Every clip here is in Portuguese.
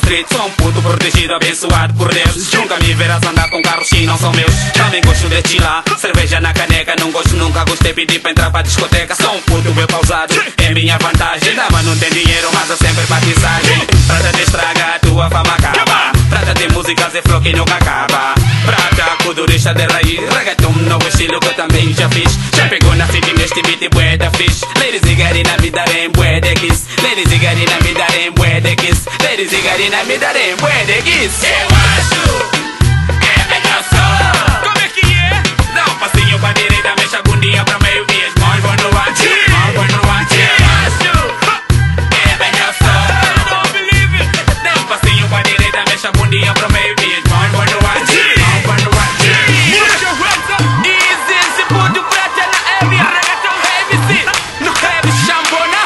street. Sou um puto protegido, abençoado por Deus. Nunca me verás andar com carros que não são meus. Também gosto de chilar, cerveja na caneca. Não gosto, nunca gostei, pedir pra entrar pra discoteca. Sou um puto bem pausado, é minha vantagem. Dama não tem dinheiro, mas eu sempre batizagem. Prata te estraga, a tua fama acaba. Prata tem músicas e flow que nunca acaba. Prata, culturista de raiz. Reggaeton, novo estilo que eu também já fiz. Já pegou na city neste beat, bué da fish. Ladies e garina me darem bué de kiss. Ladies e garina me darem bué de kiss. Ladies e garina me darem bué de kiss. Eu acho que é melhor só. Como é que é? Dá um passinho pra direita, mexe a bundinha pra meio dia. Small boy no watch, small boy no watch. Eu acho que é melhor só. Don't believe it. Dá um passinho pra direita, mexe a bundinha pra meio dia. Small boy no watch, small boy no watch. Mucha fuerza. Easy, se pode prata na area. Reggaeton heavy, sim. No heavy chambona.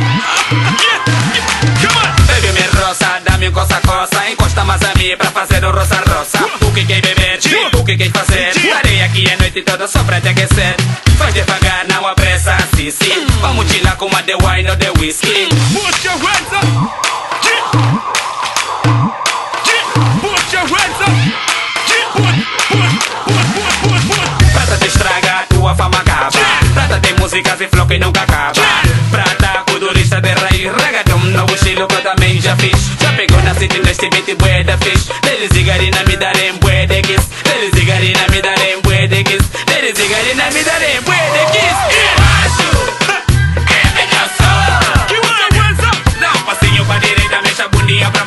Baby, me roça, dá-me um coça-coça. Encosta mais a mim pra fazer o roça-roça. O que quer beber, o que quer fazer. Estarei aqui a noite toda só pra te aquecer. Faz devagar, não apressa, sim, sim. Vamos chilar com uma de wine ou de whisky. Put your hands up. Put your hands up. Prata te estraga, a tua fama acaba. Prata tem músicas e flow que nunca acaba. Prata, culturista de raiz. Reggaeton, novo estilo que eu também já fiz. Já pegou na city neste beat, bué da fish. Ladies e garina me darem bué de kiss. Ladies e garina me darem bué de kiss. Ladies e garina me darem bué de kiss. Eu acho que é melhor só. Dá um passinho pra direita, mexe a bundinha pra